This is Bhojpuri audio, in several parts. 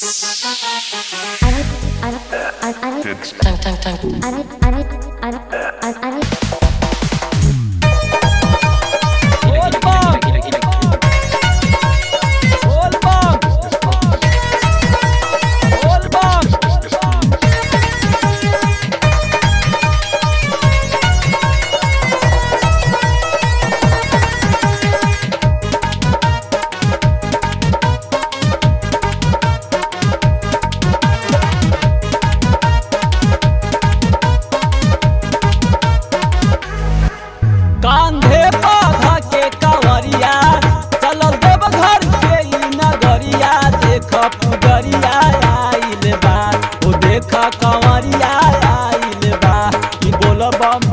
कांधे बाधा के कांवरिया चलो देव घर के ई नगरिया देख पुजरिया आइल बा ओ देख कांवरिया आइल बा की बोल बम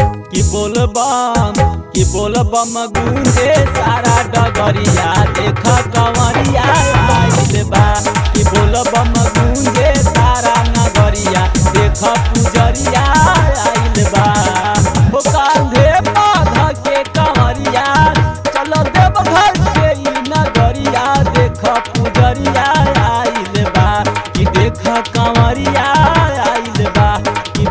गूंजे सारा डगरिया देख कांवरिया आइल बा की बोल बम गूंजे सारा नगरिया देख पुजरिया आइल बा ओ कांधे के कांवरिया चलो देव घर के ई नगरिया देख पुजरिया आइल बा कि देख कांवरिया आइल बा कि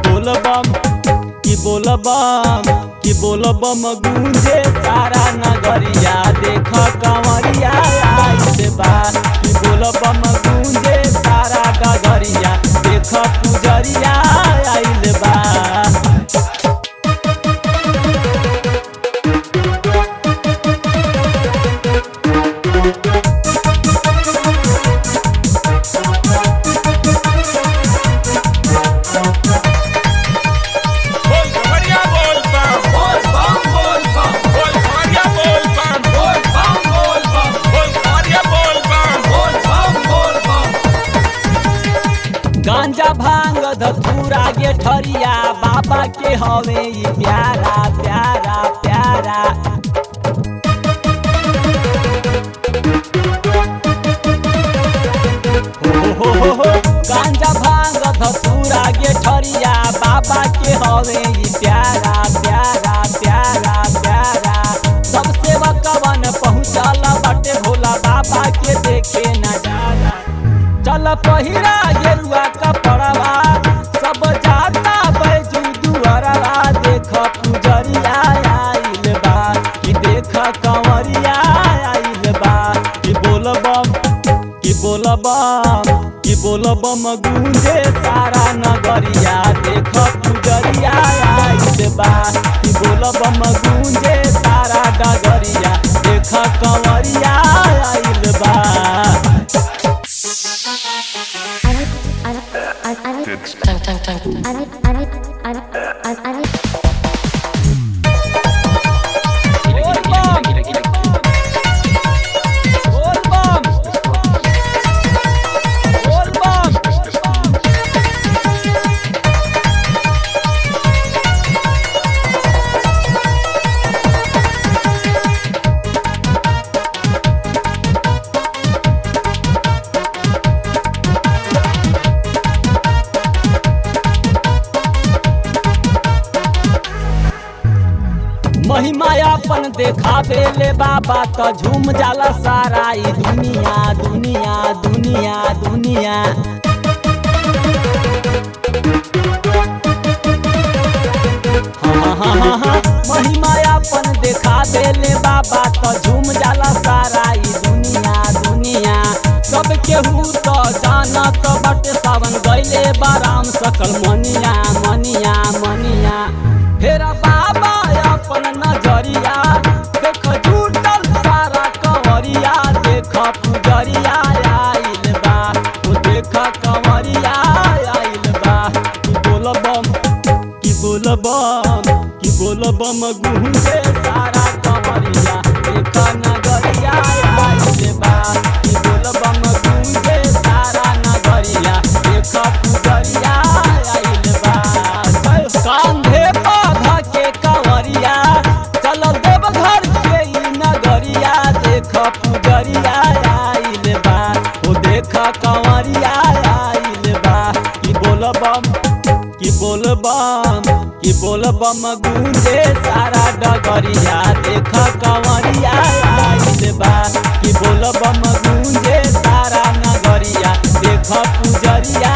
बोल बम गूंजे सारा नगरिया देख कांवरिया आइल बा कि बोल बम गूंजे सारा डगरिया देख पुजरिया आइल बा। गांजा भांग धतूरा के ठरिया बाबा के हवे ई प्यारा प्यारा प्यारा हो गांजा भांग धतूरा के ठरिया बाबा के हवे ई प्यारा प्यारा प्यारा प्यारा सब सेवकवन पहुँचल बाटे भोला बाबा के देखे नजारा चल पहिरा गेरुआ कपड़वा सब जाता बैजू दुआरवा देख पुजरिया आइल बा कि देख कांवरिया आइल बा कि बोल बम गूंजे सारा नगरिया देख पुजरिया आइल बा कि बोल बम गूंजे सारा डगरिया देख कांवरिया आइल बा। महिमा अपन देखावे ले बाबा तो झूम जाला सारा ई दुनिया दुनिया दुनिया दुनिया हाँ महिमा अपन देखावे ले बाबा तो झूम जाला सारा ई दुनिया दुनिया सब केहू तो जाना तो बट सावन गइले बाराम सकल मनिया मनिया मनिया फेरा बाबा अपन नजरिया देख जुटल सारा कंवरिया देख पुजरिया आइल बा ओ देख कंवरिया आइल बा कि बोल बम गूंजे सारा कंवरिया देख नगरिया आइल बा कि बोल बम गूंजे सारा नगरिया देख पुजरिया आइल बा। कांधे बाधा के कांवरिया चलो देव घर के ई नगरिया देख पुजरिया आइल बा ओ देख कांवरिया आइल बा कि बोल बम गूंजे सारा डगरिया देख कांवरिया आइल बा कि बोल बम गूंजे सारा नगरिया देख पुजरिया